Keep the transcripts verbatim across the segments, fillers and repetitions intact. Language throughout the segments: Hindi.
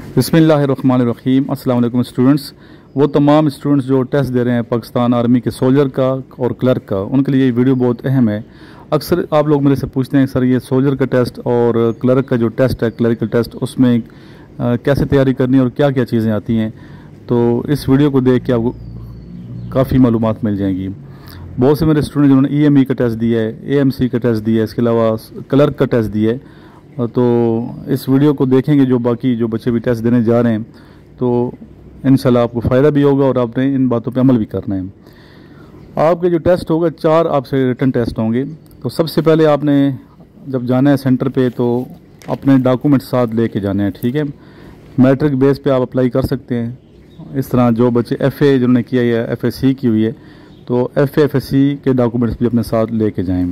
बिस्मिल्लाहिर्रहमानिर्रहीम। अस्सलाम वालेकुम स्टूडेंट्स। वो तमाम स्टूडेंट्स जो टेस्ट दे रहे हैं पाकिस्तान आर्मी के सोल्जर का और क्लर्क का, उनके लिए ये वीडियो बहुत अहम है। अक्सर आप लोग मेरे से पूछते हैं सर ये सोल्जर का टेस्ट और क्लर्क का जो टेस्ट है, क्लरिकल टेस्ट, उसमें आ, कैसे तैयारी करनी है और क्या क्या चीज़ें आती हैं। तो इस वीडियो को देख के आपको काफ़ी मालूमात मिल जाएंगी। बहुत से मेरे स्टूडेंट जिन्होंने ई एम ई का टेस्ट दिया है, ए एम सी का टेस्ट दिया है, इसके अलावा क्लर्क का टेस्ट दिया है, तो इस वीडियो को देखेंगे जो बाकी जो बच्चे भी टेस्ट देने जा रहे हैं, तो इंशाल्लाह आपको फ़ायदा भी होगा और आपने इन बातों पे अमल भी करना है। आपके जो टेस्ट होगा, चार आपसे रिटन टेस्ट होंगे। तो सबसे पहले आपने जब जाना है सेंटर पे तो अपने डॉक्यूमेंट साथ लेके जाने हैं, ठीक है। मैट्रिक बेस पे आप अप्लाई कर सकते हैं। इस तरह जो बच्चे एफ़ ए जिन्होंने किया है, एफ़ एस सी की हुई है, तो F A F S C के डॉक्यूमेंट्स भी अपने साथ लेके जाएँ।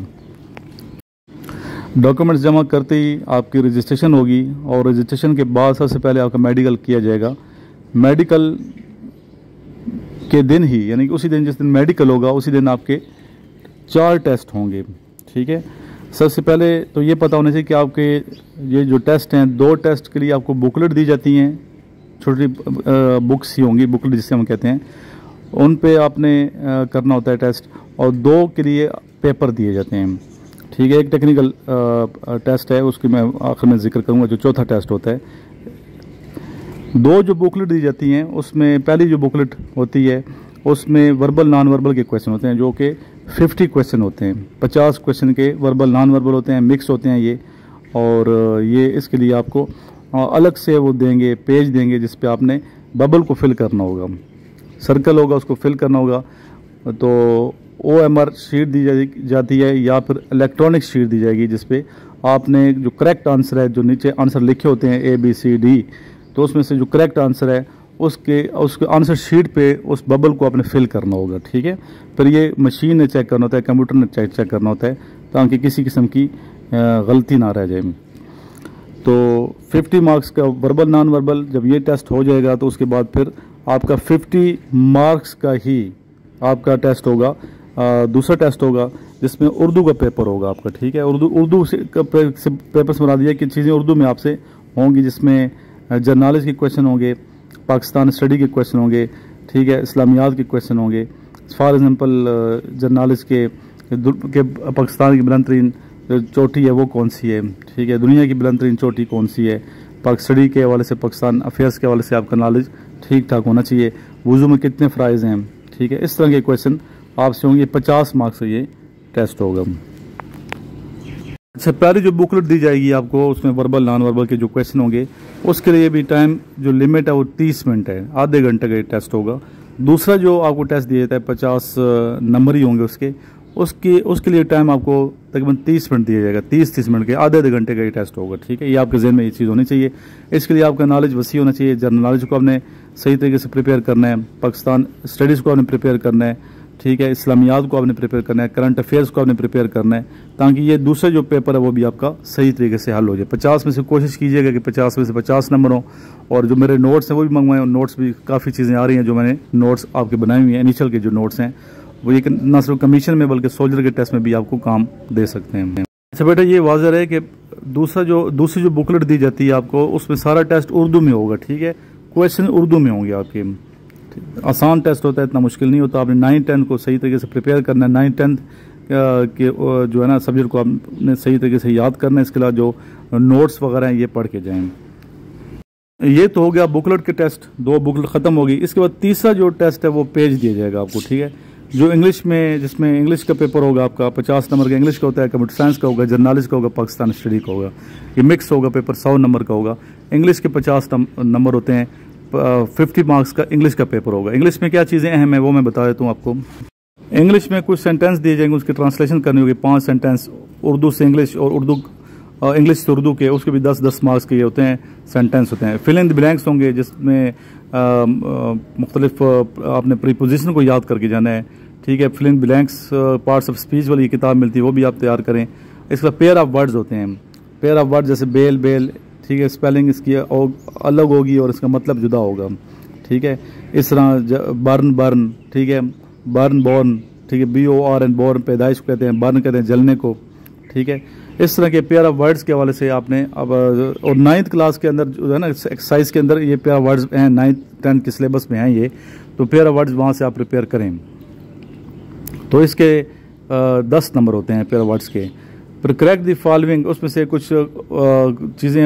डॉक्यूमेंट्स जमा करते ही आपकी रजिस्ट्रेशन होगी और रजिस्ट्रेशन के बाद सबसे पहले आपका मेडिकल किया जाएगा। मेडिकल के दिन ही, यानी कि उसी दिन जिस दिन मेडिकल होगा उसी दिन आपके चार टेस्ट होंगे, ठीक है। सबसे पहले तो ये पता होना चाहिए कि आपके ये जो टेस्ट हैं, दो टेस्ट के लिए आपको बुकलेट दी जाती हैं, छोटी बुक्स ही होंगी, बुकलेट जिसे हम कहते हैं, उन पे आपने करना होता है टेस्ट, और दो के लिए पेपर दिए जाते हैं, ठीक है। एक टेक्निकल टेस्ट है, उसकी मैं आखिर में जिक्र करूंगा, जो चौथा टेस्ट होता है। दो जो बुकलेट दी जाती हैं, उसमें पहली जो बुकलेट होती है उसमें वर्बल नॉन वर्बल के क्वेश्चन होते हैं, जो कि पचास क्वेश्चन होते हैं। पचास क्वेश्चन के वर्बल नॉन वर्बल होते हैं, मिक्स होते हैं ये। और ये इसके लिए आपको अलग से वो देंगे, पेज देंगे, जिस पे आपने बबल को फिल करना होगा, सर्कल होगा, उसको फिल करना होगा। तो ओ एम आर शीट दी जाती है या फिर इलेक्ट्रॉनिक शीट दी जाएगी, जिस पे आपने जो करेक्ट आंसर है, जो नीचे आंसर लिखे होते हैं ए बी सी डी, तो उसमें से जो करेक्ट आंसर है उसके उसके आंसर शीट पे उस बबल को आपने फिल करना होगा, ठीक है। फिर ये मशीन ने चेक करना होता है, कंप्यूटर ने चेक चेक करना होता है, ताकि किसी किस्म की गलती ना रह जाए। तो पचास मार्क्स का वर्बल नॉन वर्बल जब ये टेस्ट हो जाएगा, तो उसके बाद फिर आपका पचास मार्क्स का ही आपका टेस्ट होगा, आ, दूसरा टेस्ट होगा, जिसमें उर्दू का पेपर होगा आपका, ठीक है। उर्दू उर्दू से पेपर से बना दिया कि चीज़ें उर्दू में आपसे होंगी, जिसमें जर्नलिस्ट के क्वेश्चन होंगे, पाकिस्तान स्टडी के क्वेश्चन होंगे, ठीक है, इस्लामियात के क्वेश्चन होंगे। फॉर एग्जांपल जर्नलिस्ट के, के पाकिस्तान की बुलंद तरीन चोटी है वो कौन सी है, ठीक है, दुनिया की बुलंद तरीन चोटी कौन सी है, पाक स्टडी के हवाले से, पाकिस्तान अफेयर्स के हवाले से आपका नॉलेज ठीक ठाक होना चाहिए। वुज़ू में कितने फ़राइज़ हैं, ठीक है, इस तरह के क्वेश्चन आपसे होंगे। पचास मार्क्स से ये टेस्ट होगा। अच्छा, पहले जो बुकलेट दी जाएगी आपको, उसमें वर्बल नॉन वर्बल के जो क्वेश्चन होंगे, उसके लिए भी टाइम जो लिमिट है वो तीस मिनट है, आधे घंटे का ये टेस्ट होगा। दूसरा जो आपको टेस्ट दिया जाता है, पचास नंबर ही होंगे उसके उसके उसके लिए टाइम आपको तकरीबन तीस मिनट दिया जाएगा, तीस तीस मिनट के, आधे आधे घंटे का ये टेस्ट होगा, ठीक है। ये आपके जहन में ये चीज़ होनी चाहिए। इसके लिए आपका नॉलेज वसी होना चाहिए, जनरल नॉलेज को आपने सही तरीके से प्रिपेयर करना है, पाकिस्तान स्टडीज़ को आपने प्रिपेयर करना है, ठीक है, इस्लामियात को आपने प्रिपेयर करना है, करंट अफेयर्स को आपने प्रिपेयर करना है, ताकि ये दूसरा जो पेपर है वो भी आपका सही तरीके से हल हो जाए। पचास में से कोशिश कीजिएगा कि पचास में से पचास नंबर हों। और जो मेरे नोट्स हैं वो भी मंगवाएं, और नोट्स भी काफ़ी चीज़ें आ रही हैं जो मैंने नोट्स आपके बनाए हुए हैं, इनिशियल के जो नोट्स हैं वो ये न सिर्फ कमीशन में बल्कि सोल्जर के टेस्ट में भी आपको काम दे सकते हैं। अच्छा बेटा, ये वाज़ह है कि दूसरा जो दूसरी जो बुकलेट दी जाती है आपको, उसमें सारा टेस्ट उर्दू में होगा, ठीक है, क्वेश्चन उर्दू में होंगे आपके। आसान टेस्ट होता है, इतना मुश्किल नहीं होता। आपने नाइन टेंथ को सही तरीके से प्रिपेयर करना है, नाइन टेंथ के जो है ना सब्जेक्ट को आपने सही तरीके से याद करना है। इसके अलावा जो नोट्स वगैरह हैं ये पढ़ के जाएं। ये तो हो गया बुकलेट के टेस्ट, दो बुकलेट ख़त्म हो गई। इसके बाद तीसरा जो टेस्ट है वो पेज दिया जाएगा आपको, ठीक है, जो इंग्लिश में, जिसमें इंग्लिश का पेपर होगा आपका, पचास नंबर का इंग्लिश का होता है, कंप्यूटर साइंस का होगा, जर्नलिस्ट का होगा, पाकिस्तान स्टडी का होगा। ये मिक्स होगा पेपर, सौ नंबर का होगा। इंग्लिश के पचास नंबर होते हैं, फिफ्टी मार्क्स का इंग्लिश का पेपर होगा। इंग्लिश में क्या चीज़ें अहम है वो मैं बता देता हूँ आपको। इंग्लिश में कुछ सेंटेंस दिए जाएंगे, उसकी ट्रांसलेशन करनी होगी, पांच सेंटेंस उर्दू से इंग्लिश और उर्दू इंग्लिश से उर्दू के, उसके भी दस दस मार्क्स के ये होते हैं, सेंटेंस होते हैं। फिल इन द ब्लैंक्स होंगे, जिसमें मुख्तलिफ आपने प्रीपोजिशन को याद करके जाना है, ठीक है। Fill in blanks parts of speech वाली किताब मिलती है, वो भी आप तैयार करें। इसका पेयर ऑफ वर्ड्स होते हैं, पेयर ऑफ वर्ड जैसे बेल बेल, ठीक है, स्पेलिंग इसकी अलग होगी और इसका मतलब जुदा होगा, ठीक है। इस तरह बर्न बर्न, ठीक है, बर्न बॉर्न, ठीक है, B O R N born पैदाइश को कहते हैं, बर्न कहते हैं जलने को, ठीक है। इस तरह के पेयर ऑफ वर्ड्स के हवाले से आपने अब, और नाइन्थ क्लास के अंदर जो है ना एक्सरसाइज के अंदर ये पेयर ऑफ वर्ड्स हैं, नाइन्थ टेंथ के सिलेबस में हैं ये, तो पेयर ऑफ वर्ड्स वहाँ से आप प्रिपेयर करें। तो इसके दस नंबर होते हैं पेयर ऑफ वर्ड्स के। फिर करेक्ट द फॉलोइंग, उसमें से कुछ चीज़ें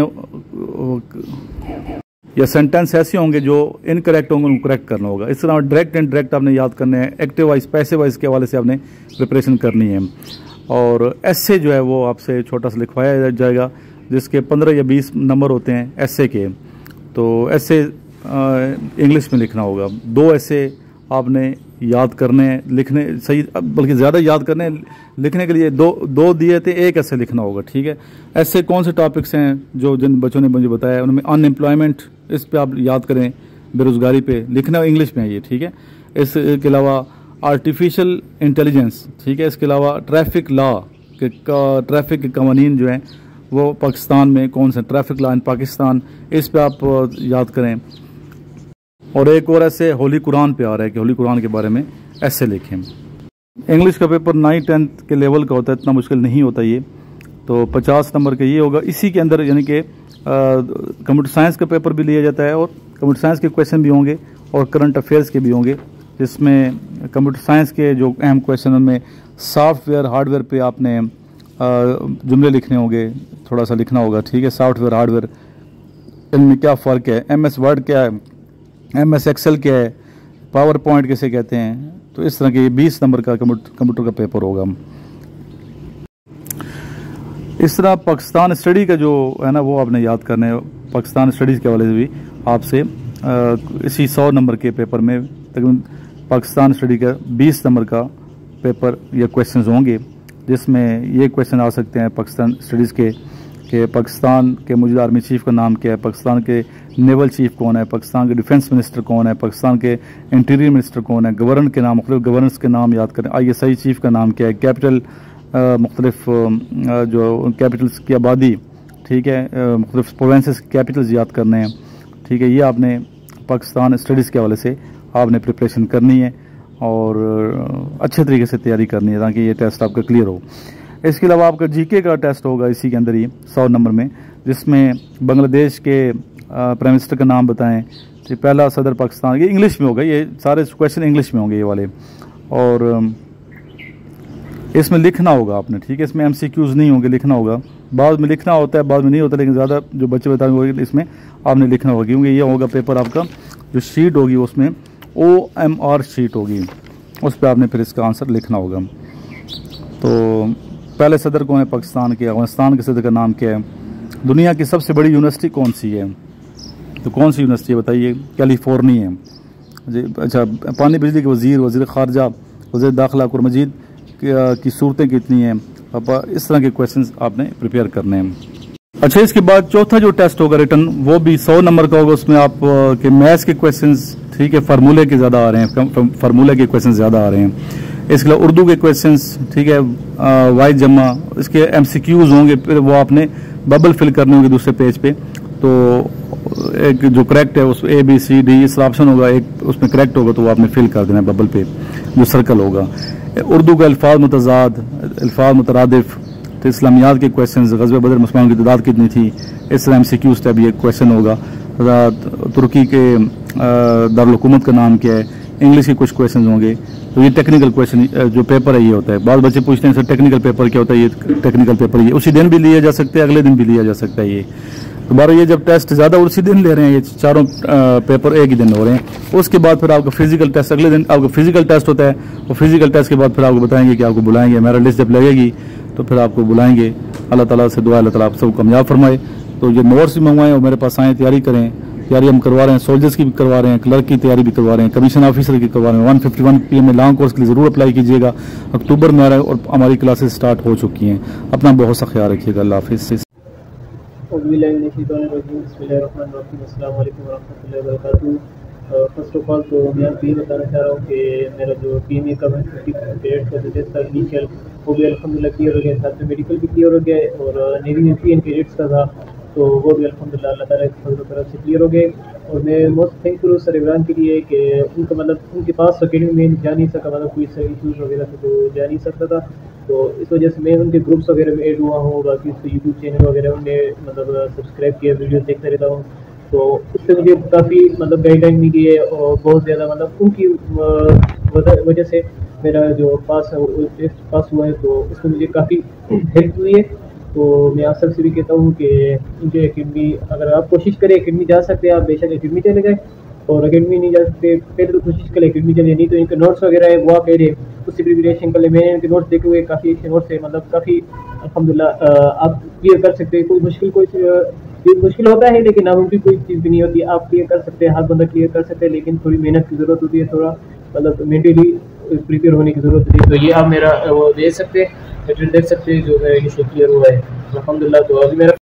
या सेंटेंस ऐसे होंगे जो इनकरेक्ट होंगे, उनको करेक्ट करना होगा। इस तरह डायरेक्ट एंड डायरेक्ट आपने याद करने हैं, एक्टिव वाइज पैसिव वाइज के हवाले से आपने प्रिपरेशन करनी है। और एस्से जो है वो आपसे छोटा सा लिखवाया जाएगा, जिसके पंद्रह या बीस नंबर होते हैं एस्से के। तो एस्से इंग्लिश में लिखना होगा, दो एस्से आपने याद करने हैं, लिखने सही बल्कि ज़्यादा याद करने लिखने के लिए दो दो दिए थे, एक ऐसे लिखना होगा, ठीक है। ऐसे कौन से टॉपिक्स हैं जो जिन बच्चों ने मुझे बताया, उनमें अनएम्प्लॉयमेंट, इस पे आप याद करें, बेरोज़गारी पे लिखना इंग्लिश में है ये, ठीक है। इसके अलावा आर्टिफिशियल इंटेलिजेंस, ठीक है। इसके अलावा ट्रैफिक लॉ के ट्रैफिक के कवानीन जो हैं वो पाकिस्तान में कौन से, ट्रैफिक लॉ इन पाकिस्तान, इस पे आप याद करें। और एक और ऐसे होली कुरान पे आ रहा है कि होली कुरान के बारे में ऐसे लिखें। इंग्लिश का पेपर नाइन टेंथ के लेवल का होता है, इतना मुश्किल नहीं होता ये, तो पचास नंबर का ये होगा। इसी के अंदर यानी कि कंप्यूटर साइंस का पेपर भी लिया जाता है, और कंप्यूटर साइंस के क्वेश्चन भी होंगे और करंट अफेयर्स के भी होंगे, जिसमें कंप्यूटर साइंस के जो अहम क्वेश्चन उनमें सॉफ्टवेयर हार्डवेयर पे आपने जुमले लिखने होंगे, थोड़ा सा लिखना होगा, ठीक है। सॉफ्टवेयर हार्डवेयर, इनमें क्या फ़र्क है, एम एस वर्ड क्या है, एम एस एक्सेल क्या है, पावर पॉइंट कैसे कहते हैं। तो इस तरह के बीस नंबर का कंप्यूटर का पेपर होगा। इस तरह पाकिस्तान स्टडी का जो है ना वो आपने याद करना है। पाकिस्तान स्टडीज़ के हवाले से भी आपसे इसी सौ नंबर के पेपर में तकरीबन पाकिस्तान स्टडी का बीस नंबर का पेपर या क्वेश्चंस होंगे, जिसमें ये क्वेश्चन आ सकते हैं पाकिस्तान स्टडीज़ के कि पाकिस्तान के मौजूदा आर्मी चीफ का नाम क्या है, पाकिस्तान के नेवल चीफ कौन है, पाकिस्तान के डिफेंस मिनिस्टर कौन है, पाकिस्तान के इंटीरियर मिनिस्टर कौन है, गवर्नर के नाम, मुख्तलिफ गवर्नर्स के नाम याद करें, आई एस आई चीफ का नाम क्या है, कैपिटल मुख्तलिफ जो कैपिटल्स की आबादी, ठीक है, मुख्तलिफ प्रोविंसेस कैपिटल्स याद करने हैं, ठीक है। ये आपने पाकिस्तान स्टडीज़ के हवाले से आपने प्रिपरेशन करनी है और अच्छे तरीके से तैयारी करनी है ताकि ये टेस्ट आपका क्लियर हो। इसके अलावा आपका जीके का टेस्ट होगा इसी के अंदर ही सौ नंबर में, जिसमें बांग्लादेश के प्राइम मिनिस्टर का नाम बताएं, तो पहला सदर पाकिस्तान, ये इंग्लिश में होगा, ये सारे क्वेश्चन इंग्लिश में होंगे ये वाले, और इसमें लिखना होगा आपने, ठीक है। इसमें एमसीक्यूज नहीं होंगे, लिखना होगा। बाद में लिखना होता है, बाद में नहीं होता, लेकिन ज़्यादा जो बच्चे बताएंगे इसमें आपने लिखना होगा, क्योंकि ये होगा पेपर आपका जो शीट होगी उसमें ओ एम आर शीट होगी, उस पर आपने फिर इसका आंसर लिखना होगा। तो पहले सदर कौन है पाकिस्तान के, अफगानिस्तान के सदर का नाम क्या है, दुनिया की सबसे बड़ी यूनिवर्सिटी कौन सी है, तो कौन सी यूनिवर्सिटी है बताइए, कैलिफोर्निया है जी। अच्छा, पानी बिजली के वज़ीर, वज़ीर ख़ारजा, वज़ीर दाखिला, कुर मजीद की सूरतें कितनी हैं, अब इस तरह के क्वेश्चंस आपने प्रिपेयर करने हैं। अच्छा, इसके बाद चौथा जो टेस्ट होगा रिटर्न, वो भी सौ नंबर का होगा। उसमें आप के मैथ्स के क्वेश्चंस, ठीक है, फार्मूले के ज़्यादा आ रहे हैं, फार्मूले के क्वेश्चन ज़्यादा आ रहे हैं। इसके अलावा उर्दू के क्वेश्चंस, ठीक है, वाइज जमा, इसके एमसीक्यूज होंगे, फिर वो आपने बबल फिल करने होंगे दूसरे पेज पे। तो एक जो करेक्ट है उस ए बी सी डी इस ऑप्शन होगा, एक उसमें करेक्ट होगा तो वो आपने फिल कर देना है बबल पे जो सर्कल होगा। उर्दू का अल्फाज मुतजाद, अल्फाज मुतरादिफ, तो इस्लामियात के क्वेश्चन, ग़ज़वे बदर मुसलमानों की तादाद कितनी थी, इस तरह एमसीक्यूज टाइप ये क्वेश्चन होगा। तुर्की के दारुल हुकूमत का नाम क्या है, इंग्लिश के कुछ क्वेश्चन होंगे। तो ये टेक्निकल क्वेश्चन जो पेपर है ये होता है। बाद बच्चे पूछते हैं सर टेक्निकल पेपर क्या होता है, ये टेक्निकल पेपर ये उसी दिन भी लिया जा सकता है, अगले दिन भी लिया जा सकता है। ये दोबारा ये जब टेस्ट ज़्यादा उसी दिन ले रहे हैं, ये चारों पेपर एक ही दिन हो रहे हैं। उसके बाद फिर आपका फिजिकल टेस्ट, अगले दिन आपका फिजिकल टेस्ट होता है, और फिजिकल टेस्ट के बाद फिर आपको बताएंगे कि आपको बुलाएंगे, मेरा लिस्ट जब लगेगी तो फिर आपको बुलाएंगे। अल्लाह ताला से दुआ, अल्लाह ताला आप सब कामयाब फरमाए। तो ये नोट्स भी मंगवाएं और मेरे पास आएँ, तैयारी करें। तैयारी हम करवा रहे हैं, सोल्जर्स की भी करवा रहे हैं, क्लर्क की तैयारी भी करवा रहे हैं, कमीशन ऑफिसर की करवा रहे हैं। One fifty one P M में लॉन्ग कोर्स के लिए ज़रूर अप्लाई कीजिएगा, अक्टूबर में आ रहा है और हमारी क्लासेस स्टार्ट हो चुकी हैं। अपना बहुत सा ख्याल रखिएगा। अल्लाह हाफिज़। फर्स्ट ऑफ ऑल तो मैं आपको ये बताना चाह रहा हूँ कि मेरा जो पीएमए का पीरियड का जो टेस्ट था इनिशियल वो भी अल्हम्दुलिल्लाह क्लियर हो गया, साथ में मेडिकल भी क्लियर हो गया और नेवी में पी एन पीरियड्स का था तो वो भी अल्हम्दुलिल्लाह अल्लाह ताला की तरफ से क्लियर हो गए। और मैं मोस्ट थैंकफुल सर इमरान के लिए कि उनका मतलब उनके पास अकेडमी में जा नहीं सका, मतलब कोई इशूज़ वगैरह थे तो जा नहीं सकता था, तो इस वजह से मैं उनके ग्रुप्स वगैरह में ऐड हुआ हूँ, बाकी उसके यूट्यूब चैनल वगैरह उन्हें मतलब सब्सक्राइब किया, वीडियो देखता रहता हूँ। तो उससे मुझे काफ़ी मतलब गाइडलाइन मिली है और बहुत ज़्यादा मतलब उनकी वजह से मेरा जो पास है वो टेस्ट पास हुआ है, तो उसमें मुझे काफ़ी हेल्प हुई है। तो मैं आप सबसे भी कहता हूँ कि इनके एकेडमी अगर आप कोशिश करें एकेडमी जा सकते हैं आप, बेशक एकेडमी चले गए, और एकेडमी नहीं जा सकते पहले तो कोशिश करें एकेडमी चलिए, नहीं तो इनके नोट्स वगैरह है वो आप पहले उससे प्रिपरेशन कर ले। मैंने इनके नोट्स देखे हुए काफ़ी अच्छे नोट्स है, मतलब काफ़ी अल्हम्दुलिल्लाह आप क्लियर कर सकते हैं। कोई मुश्किल कोई ये मुश्किल होता है लेकिन नामुमकिन कोई चीज़ भी नहीं होती, आप क्लियर कर सकते हैं, हर बंदा क्लियर कर सकते हैं, लेकिन थोड़ी मेहनत की ज़रूरत होती है, थोड़ा मतलब मेंटली प्रिपेयर होने की ज़रूरत होती है। तो ये आप मेरा वो देख सकते हैं, देख सकते हैं जो मेरा ये क्लियर हुआ है अल्हम्दुलिल्लाह। तो अभी मेरा